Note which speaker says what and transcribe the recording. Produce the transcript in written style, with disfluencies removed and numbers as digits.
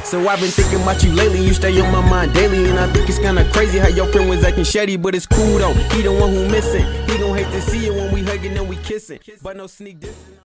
Speaker 1: So I've been thinking about you lately, you stay on my mind daily. And I think it's kinda crazy how your friend was acting shady, but it's cool though, he the one who missing. He gon' hate to see it when we hugging and we kissing, but no sneak dissing.